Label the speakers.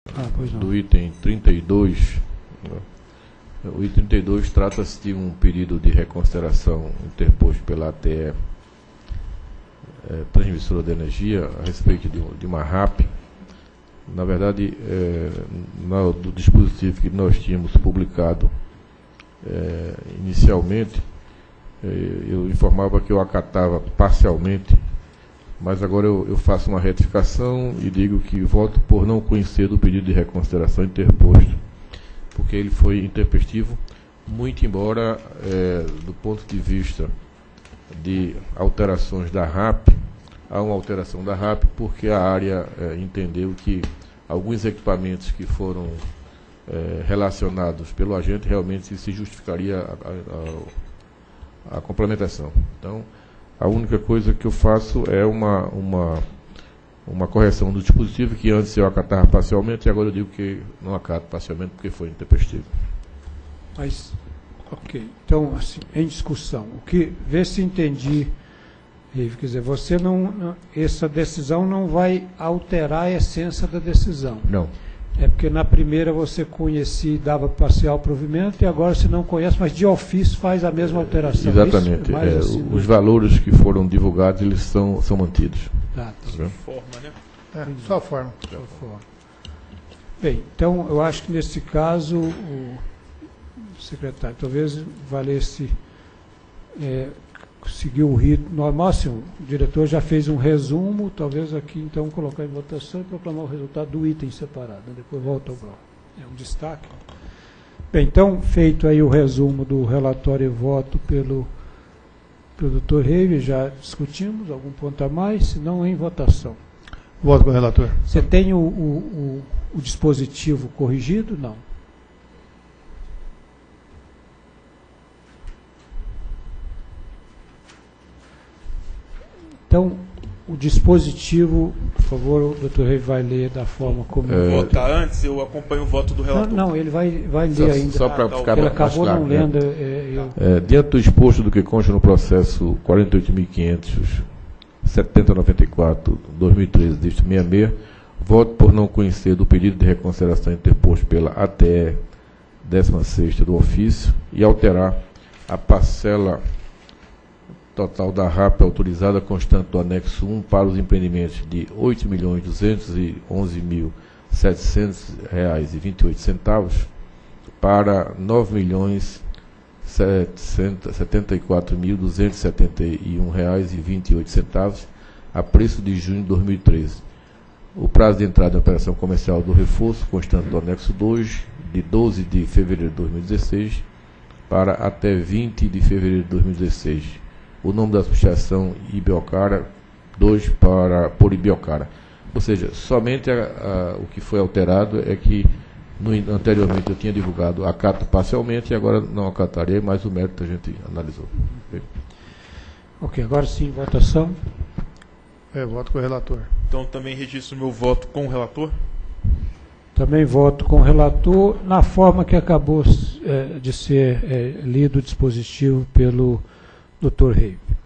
Speaker 1: do item 32. O item 32 trata-se de um pedido de reconsideração interposto pela ATE, Transmissora de Energia, a respeito de uma RAP. Na verdade, do dispositivo que nós tínhamos publicado inicialmente, eu informava que eu acatava parcialmente, mas agora eu faço uma retificação e digo que voto por não conhecer do pedido de reconsideração interposto, porque ele foi intempestivo, muito embora, do ponto de vista de alterações da RAP, há uma alteração da RAP, porque a área entendeu que alguns equipamentos que foram relacionados pelo agente realmente se justificaria a complementação. Então, a única coisa que eu faço é uma correção do dispositivo, que antes eu acatava parcialmente, e agora eu digo que não acato parcialmente porque foi intempestivo.
Speaker 2: Mas, ok. Então, assim, em discussão, vê se entendi, Rive, quer dizer, essa decisão não vai alterar a essência da decisão.
Speaker 1: Não.
Speaker 2: É porque na primeira você conhecia e dava parcial provimento, e agora se não conhece, mas de ofício faz a mesma alteração.
Speaker 1: Exatamente.
Speaker 2: Assim,
Speaker 1: os valores que foram divulgados, eles são mantidos.
Speaker 2: Tá.
Speaker 3: Forma, né?
Speaker 4: Só a forma.
Speaker 2: Bem, então eu acho que nesse caso, o secretário, talvez valesse seguir o rito normal. Assim, o diretor já fez um resumo, talvez aqui então colocar em votação e proclamar o resultado do item separado, né? Depois volta ao bloco. É um destaque. Bem, então, feito aí o resumo do relatório e voto pelo Dr. Reive, já discutimos, algum ponto a mais, se não em votação.
Speaker 4: Voto com o relator.
Speaker 2: Você tem o dispositivo corrigido? Não. Então, o dispositivo, por favor, o doutor Rei vai ler da forma como...
Speaker 3: Votar antes, eu acompanho o voto do relator.
Speaker 2: Não, ele vai ler ainda.
Speaker 1: Só para ficar
Speaker 2: ele acabou
Speaker 1: claro,
Speaker 2: não lendo.
Speaker 1: Diante do exposto do que consta no processo 48.570/94/2013, deste 66, voto por não conhecer do pedido de reconsideração interposto pela ATE 16ª do ofício e alterar a parcela total da RAP autorizada constante do anexo 1 para os empreendimentos de R$ 8.211.700,28 para R$ 9.774.271,28 a preço de junho de 2013. O prazo de entrada em operação comercial do reforço constante do anexo 2 de 12 de fevereiro de 2016 para até 20 de fevereiro de 2016. O nome da associação Ibiocara 2 por Ibiocara. Ou seja, somente o que foi alterado é que anteriormente eu tinha divulgado acato parcialmente e agora não acatarei, mas o mérito a gente analisou.
Speaker 2: Ok, agora sim, votação.
Speaker 4: Voto com o relator.
Speaker 3: Então também registro meu voto com o relator.
Speaker 2: Também voto com o relator, na forma que acabou de ser lido o dispositivo pelo Dr. Rei.